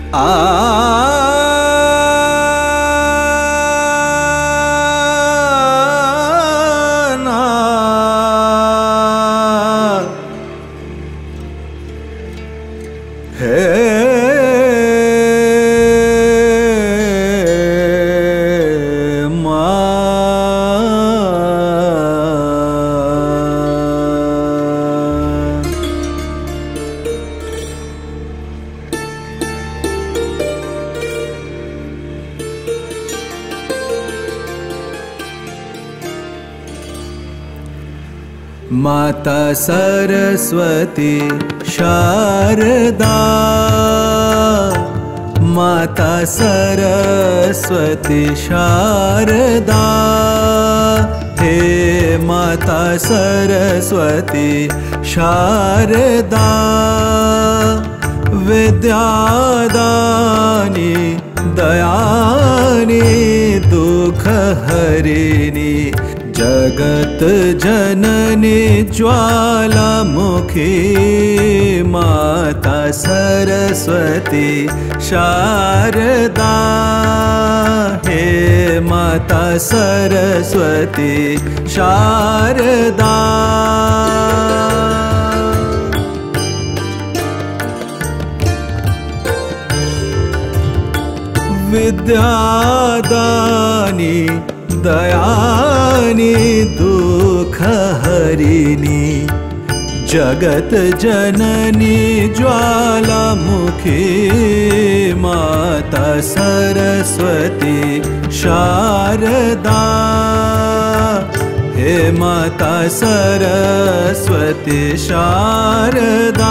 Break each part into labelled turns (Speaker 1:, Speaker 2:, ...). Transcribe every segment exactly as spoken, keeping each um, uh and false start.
Speaker 1: माता सरस्वती शारदा, माता सरस्वती शारदा, हे माता सरस्वती शारदा, विद्यादानी दयानी दुख हरिणी, जगत जननी ज्वालामुखी, माता सरस्वती शारदा, हे माता सरस्वती शारदा। विद्यादानी दयानी दुख हरिणी, जगत जननी ज्वालामुखी, माता सरस्वती शारदा, हे माता सरस्वती शारदा।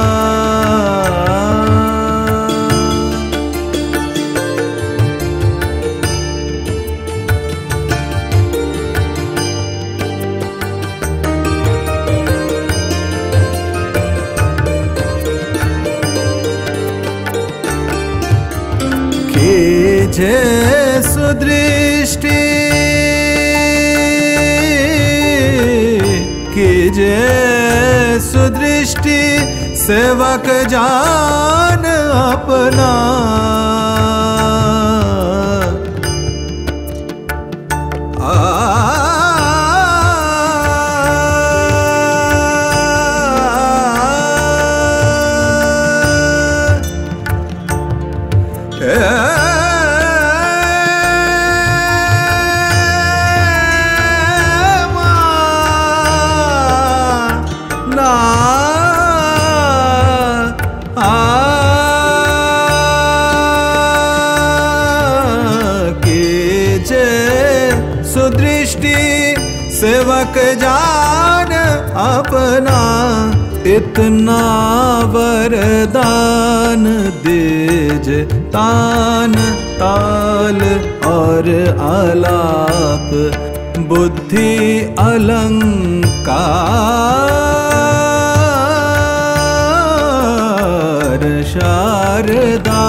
Speaker 1: जय सुदृष्टि की जय सुदृष्टि, सेवक जान अपना, सेवक जान अपना, इतना वरदान दीज तान ताल और आलाप, बुद्धि अलंकार शारदा,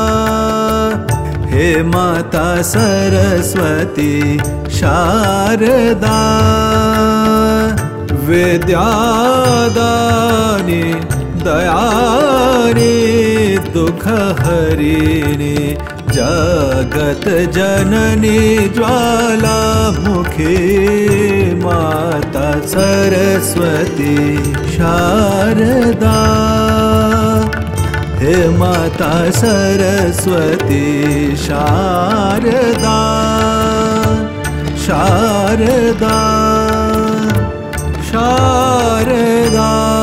Speaker 1: हे माता सरस्वती शारदा, विद्यादानी दयानी दुख हरिणी, जगत जननी ज्वालामुखी, माता सरस्वती शारदा, हे माता सरस्वती शारदा, शारदा शारदा।